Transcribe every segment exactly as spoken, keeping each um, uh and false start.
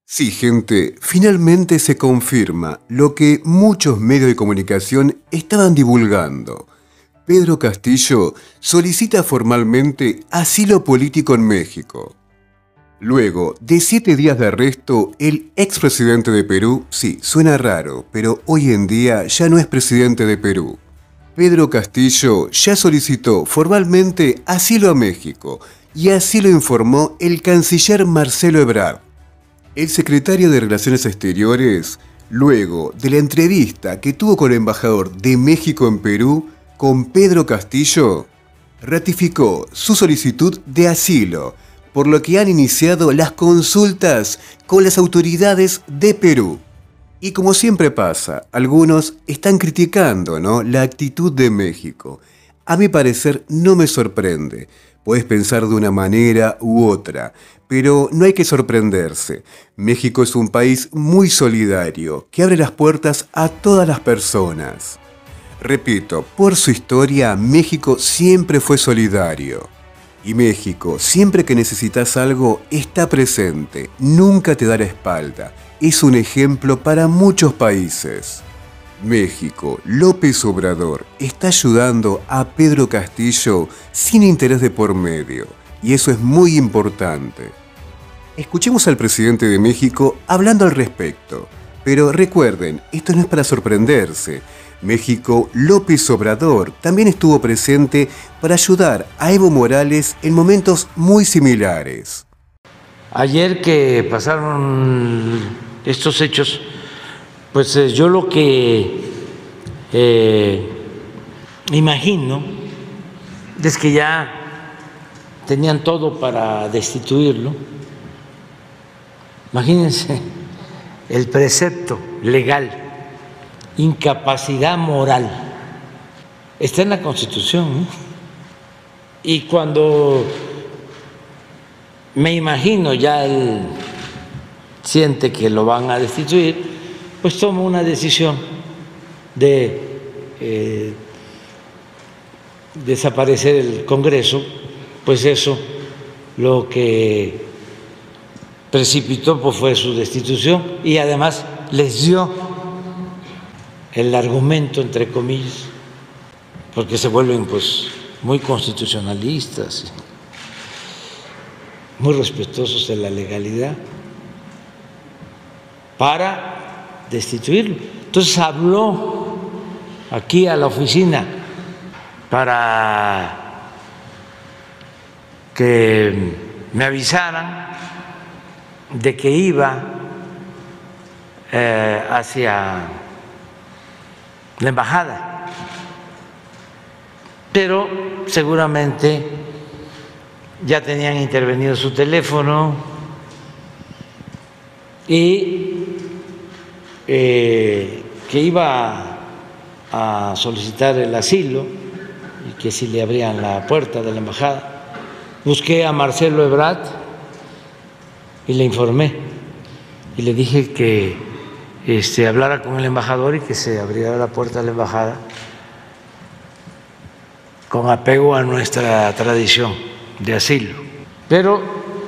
Sí, gente, finalmente se confirma lo que muchos medios de comunicación estaban divulgando. Pedro Castillo solicita formalmente asilo político en México. Luego de siete días de arresto, el expresidente de Perú, sí, suena raro, pero hoy en día ya no es presidente de Perú. Pedro Castillo ya solicitó formalmente asilo a México, y así lo informó el canciller Marcelo Ebrard. El secretario de Relaciones Exteriores, luego de la entrevista que tuvo con el embajador de México en Perú, con Pedro Castillo, ratificó su solicitud de asilo, por lo que han iniciado las consultas con las autoridades de Perú. Y como siempre pasa, algunos están criticando, ¿no?, la actitud de México. A mi parecer no me sorprende. Puedes pensar de una manera u otra, pero no hay que sorprenderse. México es un país muy solidario, que abre las puertas a todas las personas. Repito, por su historia, México siempre fue solidario. Y México, siempre que necesitas algo, está presente, nunca te da la espalda. Es un ejemplo para muchos países. México, López Obrador, está ayudando a Pedro Castillo sin interés de por medio, y eso es muy importante. Escuchemos al presidente de México hablando al respecto, pero recuerden, esto no es para sorprenderse. México, López Obrador, también estuvo presente para ayudar a Evo Morales en momentos muy similares. Ayer que pasaron estos hechos, pues eh, yo lo que eh, imagino es que ya tenían todo para destituirlo. Imagínense el precepto legal, incapacidad moral, está en la Constitución, ¿no? Y cuando me imagino ya él siente que lo van a destituir, pues toma una decisión de eh, desaparecer el Congreso. Pues eso lo que precipitó pues fue su destitución, y además les dio el argumento, entre comillas, porque se vuelven pues muy constitucionalistas, muy respetuosos de la legalidad, para destituirlo. Entonces habló aquí a la oficina para que me avisaran de que iba eh, hacia la embajada, pero seguramente ya tenían intervenido su teléfono y eh, que iba a solicitar el asilo y que si le abrían la puerta de la embajada. Busqué a Marcelo Ebrard y le informé y le dije que este, hablara con el embajador y que se abriera la puerta de la embajada con apego a nuestra tradición de asilo. Pero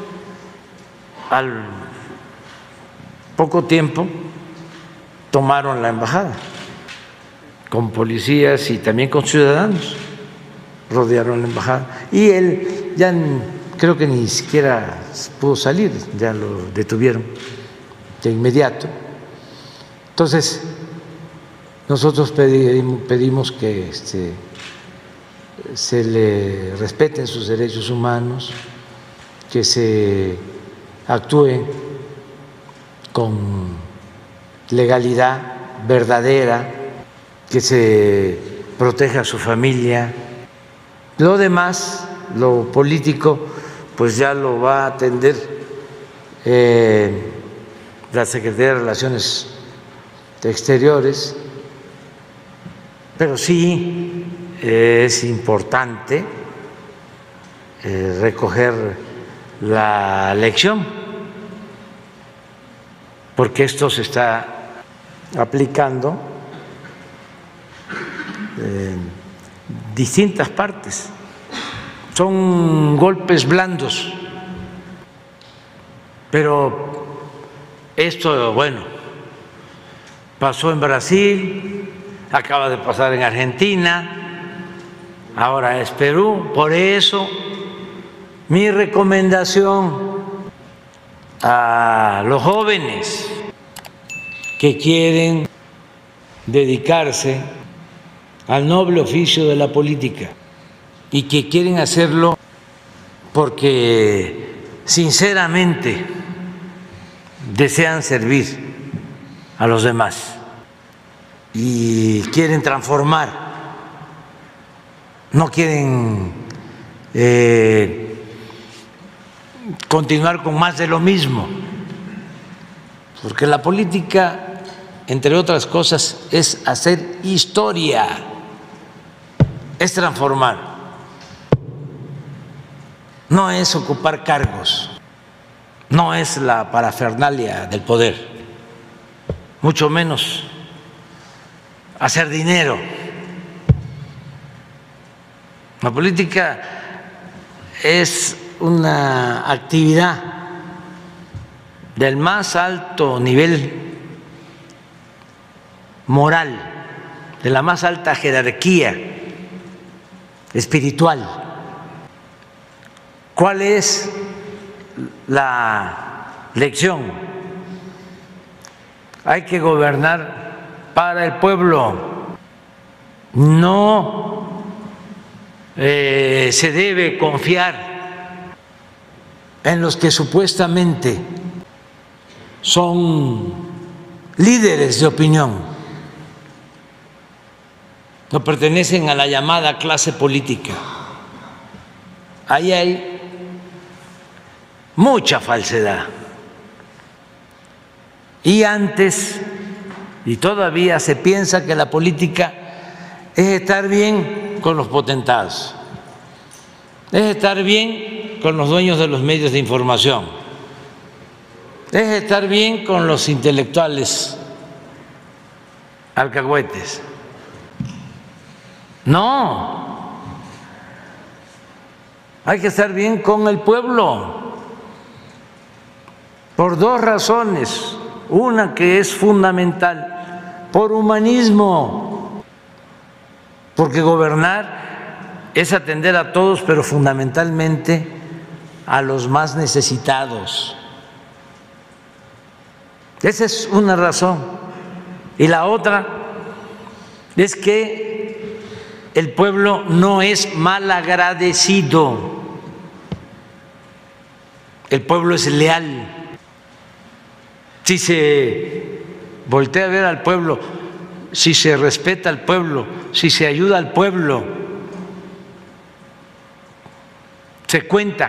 al poco tiempo tomaron la embajada con policías y también con ciudadanos, rodearon la embajada y él ya creo que ni siquiera pudo salir, ya lo detuvieron de inmediato. Entonces nosotros pedimos, pedimos que este, se le respeten sus derechos humanos, que se actúe con legalidad verdadera, que se proteja a su familia. Lo demás, lo político, pues ya lo va a atender eh, la Secretaría de Relaciones Exteriores, pero sí eh, es importante eh, recoger la lección, porque esto se está aplicando en distintas partes. Son golpes blandos, pero Esto, bueno, pasó en Brasil, acaba de pasar en Argentina, ahora es Perú. Por eso, mi recomendación a los jóvenes que quieren dedicarse al noble oficio de la política y que quieren hacerlo porque sinceramente desean servir a los demás y quieren transformar, no quieren eh, continuar con más de lo mismo, porque la política, entre otras cosas, es hacer historia, es transformar, no es ocupar cargos, no es la parafernalia del poder, mucho menos hacer dinero. La política es una actividad del más alto nivel moral, de la más alta jerarquía espiritual. ¿Cuál es la lección? Hay que gobernar para el pueblo, no eh, se debe confiar en los que supuestamente son líderes de opinión, no pertenecen a la llamada clase política. Ahí hay mucha falsedad. Y antes, y todavía se piensa que la política es estar bien con los potentados, es estar bien con los dueños de los medios de información, es estar bien con los intelectuales alcahuetes. No, hay que estar bien con el pueblo por dos razones. Una que es fundamental, por humanismo, porque gobernar es atender a todos, pero fundamentalmente a los más necesitados. Esa es una razón. Y la otra es que el pueblo no es malagradecido, el pueblo es leal. Si se voltea a ver al pueblo, si se respeta al pueblo, si se ayuda al pueblo, se cuenta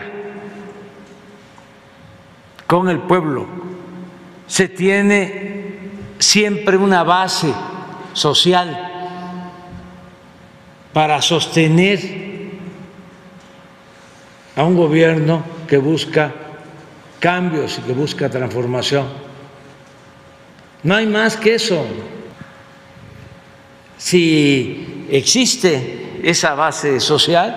con el pueblo, se tiene siempre una base social para sostener a un gobierno que busca cambios y que busca transformación. No hay más que eso. Si existe esa base social,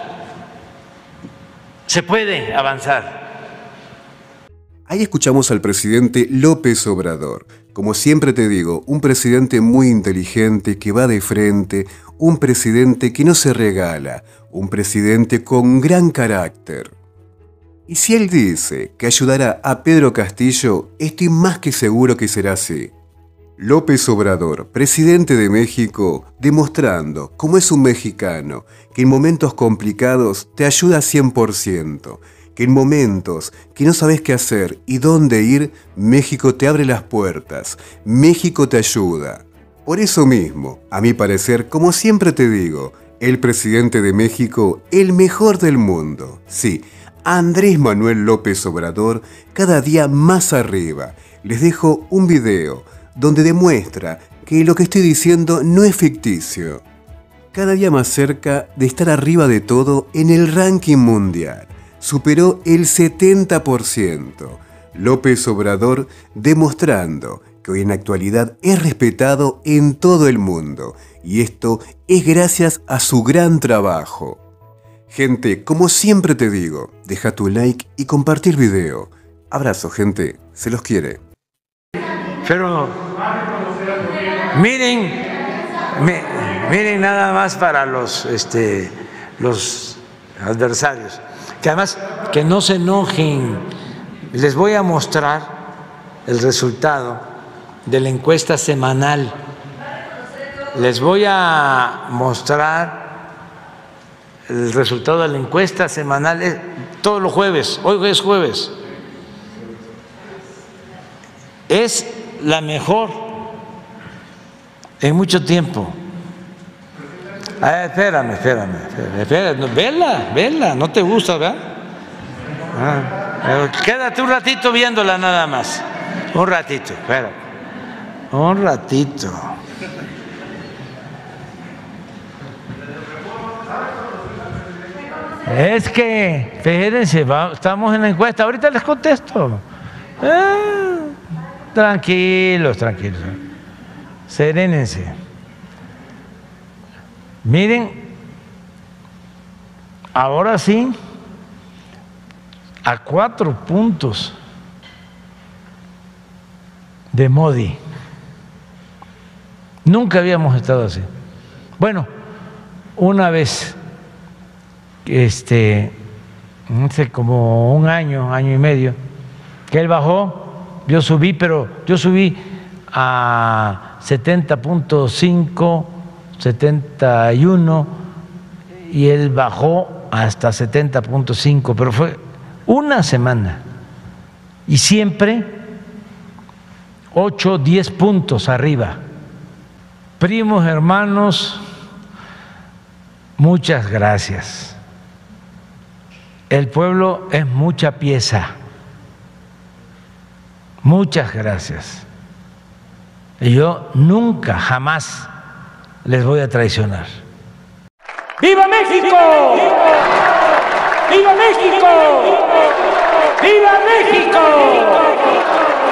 se puede avanzar. Ahí escuchamos al presidente López Obrador. Como siempre te digo, un presidente muy inteligente que va de frente, un presidente que no se regala, un presidente con gran carácter. Y si él dice que ayudará a Pedro Castillo, estoy más que seguro que será así. López Obrador, presidente de México, demostrando cómo es un mexicano, que en momentos complicados te ayuda cien por ciento, que en momentos que no sabes qué hacer y dónde ir, México te abre las puertas, México te ayuda. Por eso mismo, a mi parecer, como siempre te digo, el presidente de México, el mejor del mundo. Sí, Andrés Manuel López Obrador, cada día más arriba. Les dejo un video donde demuestra que lo que estoy diciendo no es ficticio. Cada día más cerca de estar arriba de todo en el ranking mundial. Superó el setenta por ciento. López Obrador demostrando que hoy en la actualidad es respetado en todo el mundo. Y esto es gracias a su gran trabajo. Gente, como siempre te digo, deja tu like y compartir video. Abrazo, gente. Se los quiere. Pero miren, mi, miren nada más para los, este, los adversarios, que además que no se enojen. Les voy a mostrar el resultado de la encuesta semanal. Les voy a mostrar el resultado de la encuesta semanal eh, todos los jueves. Hoy es jueves. Es la mejor en mucho tiempo. Ah, espérame, espérame, espérame, espérame, vela, vela, no te gusta, ¿verdad? Ah, quédate un ratito viéndola nada más, un ratito, espérate, un ratito. Es que, fíjense, va, estamos en la encuesta, ahorita les contesto. Ah, tranquilos, tranquilos, serénense. Miren, ahora sí, a cuatro puntos de Modi. Nunca habíamos estado así. Bueno, una vez, este, hace como un año, año y medio, que él bajó, yo subí, pero yo subí a setenta punto cinco, setenta y uno y él bajó hasta setenta punto cinco, pero fue una semana y siempre ocho, diez puntos arriba. Primos, hermanos, muchas gracias. El pueblo es mucha pieza. Muchas gracias. Y yo nunca, jamás les voy a traicionar. ¡Viva México! ¡Viva México! ¡Viva México!